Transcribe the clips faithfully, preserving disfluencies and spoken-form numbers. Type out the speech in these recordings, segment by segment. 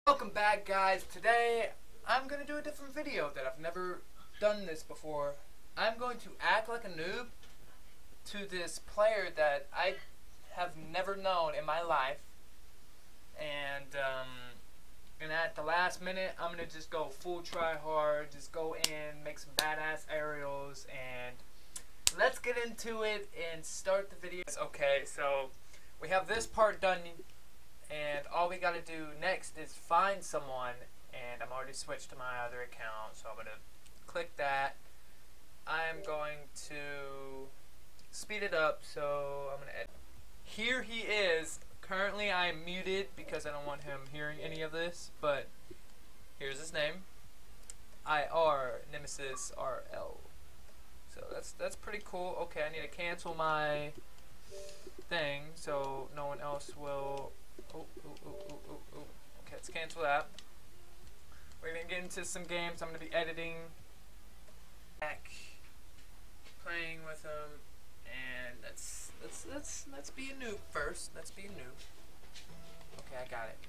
Welcome back, guys. Today I'm going to do a different video that I've never done this before. I'm going to act like a noob to this player that I have never known in my life, and um, and at the last minute I'm going to just go full try hard, just go in, make some badass aerials, and let's get into it and start the video. Okay, so we have this part done, and all we gotta do next is find someone, and I'm already switched to my other account, so I'm gonna click that. I'm going to speed it up, so I'm gonna edit. Here he is. Currently I am muted because I don't want him hearing any of this, but here's his name. I R Nemesis R L. So that's that's pretty cool. Okay, I need to cancel my thing so no one else will. Oh, oh, oh, oh, oh, oh. Okay, let's cancel that. We're gonna get into some games. I'm gonna be editing, back, playing with them, and let's let's let's let's be a noob first. Let's be a noob. Okay, I got it.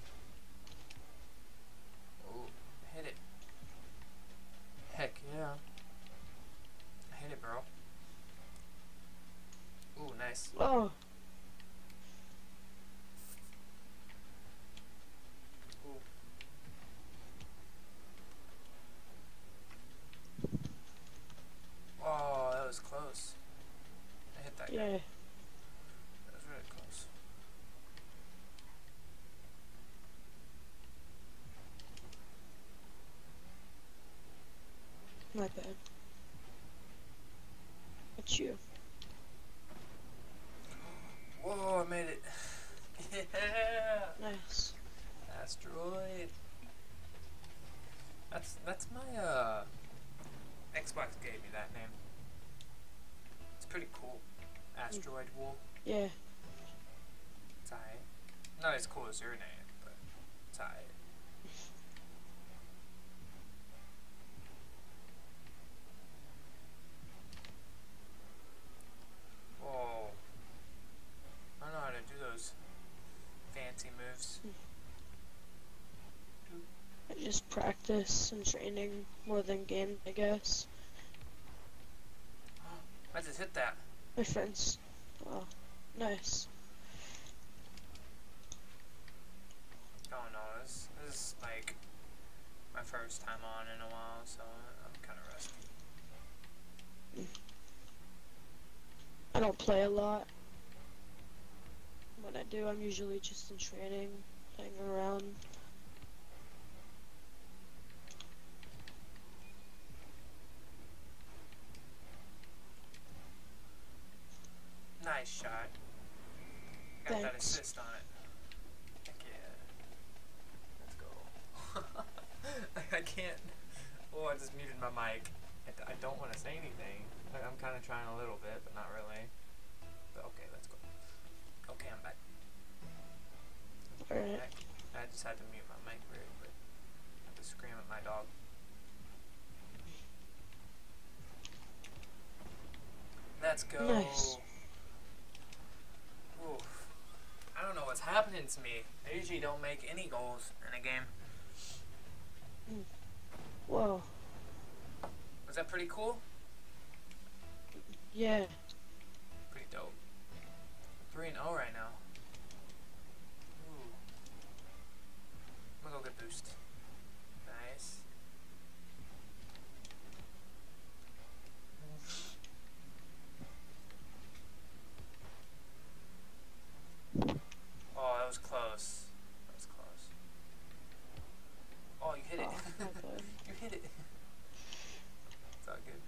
Oh, hit it. Heck yeah. I hit it, bro. Ooh, nice. Oh. Oh, that was close. I hit that yeah. guy. That was really close. My bad. It's you. Whoa, I made it. Yeah. Nice. Asteroid. That's that's my uh Xbox gave me that name. It's pretty cool. Asteroid Wolf. Yeah. It's alright. Not as cool as your name, but it's alright. Whoa. I don't know how to do those fancy moves. I just practice and training more than game, I guess. I just hit that. My friends. Oh, nice. Oh no, this, this is like my first time on in a while, so I'm kind of rusty. I don't play a lot. When I do, I'm usually just in training, playing around. Nice shot. Got Thanks. that assist on it. Heck yeah. Let's go. I can't. Oh, I just muted my mic. I don't want to say anything. I'm kind of trying a little bit, but not really. But okay, let's go. Okay, I'm back. Alright. I, I just had to mute my mic very quick. I had to scream at my dog. Let's go. Nice. Oof. I don't know what's happening to me. I usually don't make any goals in a game. Whoa. Was that pretty cool? Yeah. Pretty dope. three and oh right now. Ooh. I'm gonna go get boost. Nice. Oh, that was close. That was close. Oh, you hit it. Oh, not good. You hit it. It's all good.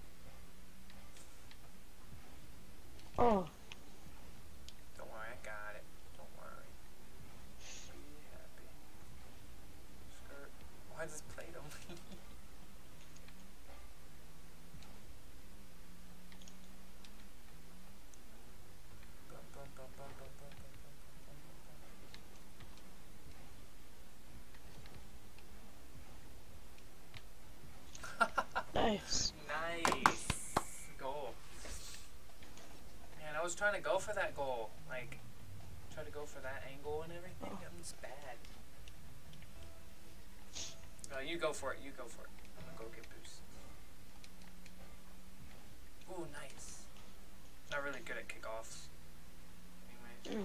Oh. Don't worry, I got it. Don't worry. Be happy. Skirt. Why does plate on me? Bum, bum, bum, bum, bum, bum, bum, Nice. Nice. Goal. Man, I was trying to go for that goal. Like, try to go for that angle and everything. Oh. I'm just bad. you go for it. You go for it. I'm gonna go get boost. Ooh, nice. Not really good at kickoffs. Anyway. Mm.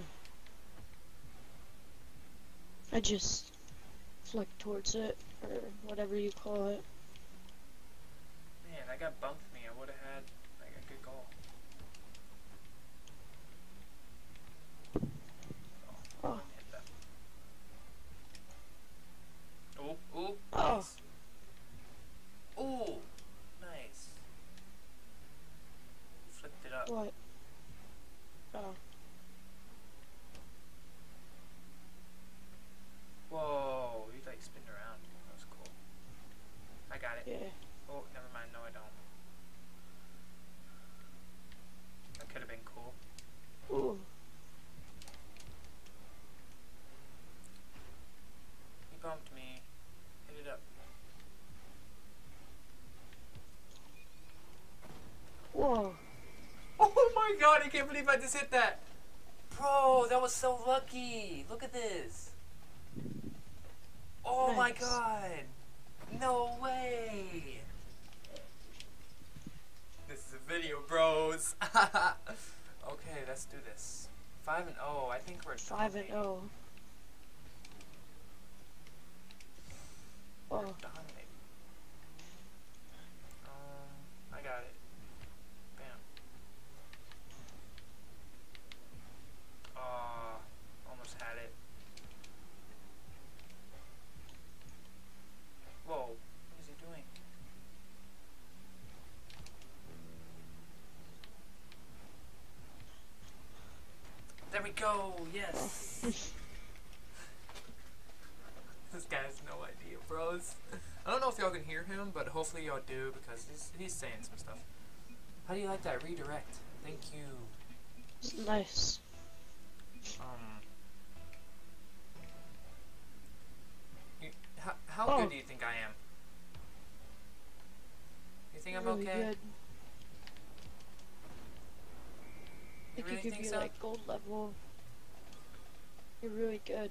I just flick towards it, or whatever you call it. Man, that guy bumped me. I would have had like a good goal. Oh. Oh. Hit that. Oh, ooh, Oh. nice. Ooh, nice. Flipped it up. What? Oh. Whoa, you like spin around. That was cool. I got it. Yeah. Oh, never mind. No, I don't. That could have been cool. Ooh. He bumped me. Hit it up. Whoa. Oh my god, I can't believe I just hit that. Bro, that was so lucky. Look at this. Oh my Nice. god. No way. This is a video, bros. Okay, let's do this. Five and oh, I think we're Five and dominating. oh. We're Oh. dominating. Um, I got it. Bam. Aw, almost had it. Whoa, what is he doing? There we go, yes! This guy has no idea, bros. I don't know if y'all can hear him, but hopefully y'all do because he's, he's saying some stuff. How do you like that redirect? Thank you. It's nice. Um, you, how how Oh. good do you think I am? You think I'm Really okay? good. You I really could give think you so? like gold level. You're really good.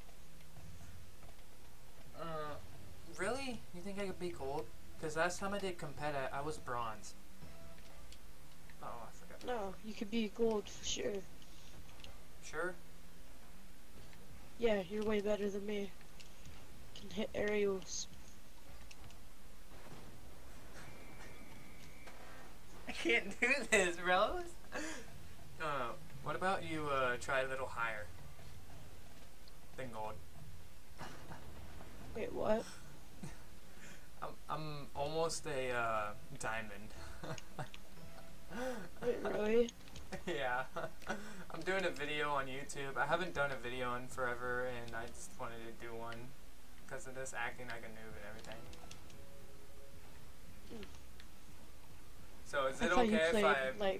Uh, really? You think I could be gold? Because last time I did competitive, I was bronze. Oh, I forgot. No, you could be gold for sure. Sure? Yeah, you're way better than me. Can hit aerials. I can't do this, bros. Uh, what about you uh, try a little higher than gold? Wait, what? I'm, I'm almost a uh, diamond. Wait, really? Yeah. I'm doing a video on YouTube. I haven't done a video in forever, and I just wanted to do one because of this acting like a noob and everything. Mm. So is I it thought you okay if played, I... like,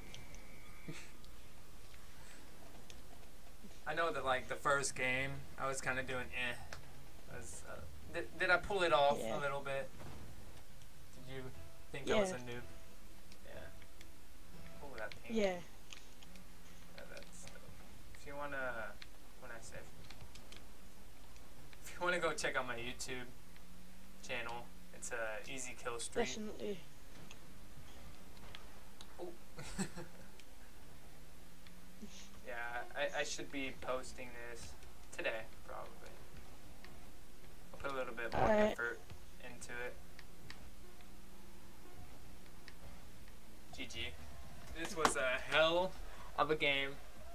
I know that like the first game, I was kind of doing eh. I was, uh, did, did I pull it off Yeah. a little bit? Did you think I was a Yeah. noob? Yeah. Oh, that pink. yeah. Yeah, that's dope. If you wanna, when I say, if you wanna go check out my YouTube channel, it's a uh, Easy Kill Street. Definitely. Oh. Yeah, I, I should be posting this today, probably. I'll put a little bit more Alright. effort into it. G G. This was a hell of a game.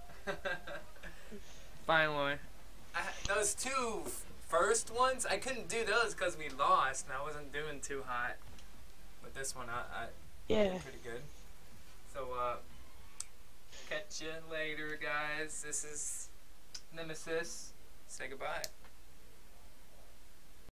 Finally. I, those two first ones, I couldn't do those because we lost and I wasn't doing too hot. But this one, I, I Yeah. did pretty good. So, uh, catch you later, guys. This is Nemesis. Say goodbye.